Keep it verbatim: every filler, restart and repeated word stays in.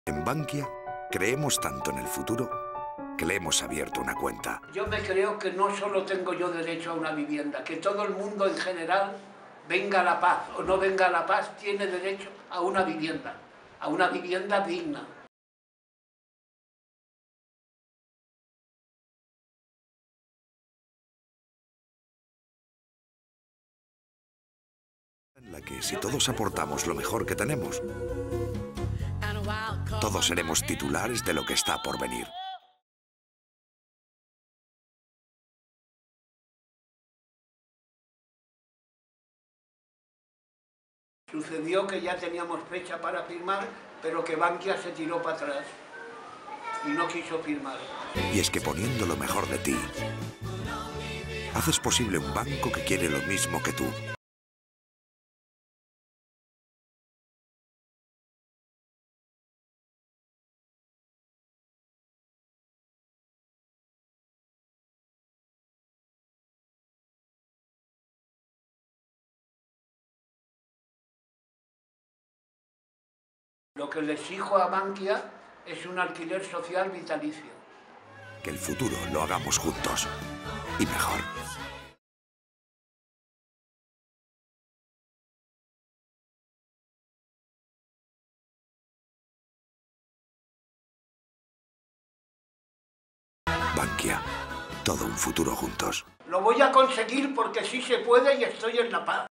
En Bankia creemos tanto en el futuro que le hemos abierto una cuenta. Yo me creo que no solo tengo yo derecho a una vivienda, que todo el mundo en general, venga la paz o no venga la paz, tiene derecho a una vivienda, a una vivienda digna. En la que si todos aportamos lo mejor que tenemos, todos seremos titulares de lo que está por venir. Sucedió que ya teníamos fecha para firmar, pero que Bankia se tiró para atrás y no quiso firmar. Y es que poniendo lo mejor de ti, haces posible un banco que quiere lo mismo que tú. Lo que le exijo a Bankia es un alquiler social vitalicio. Que el futuro lo hagamos juntos. Y mejor. Bankia. Todo un futuro juntos. Lo voy a conseguir porque sí se puede y estoy en la paz.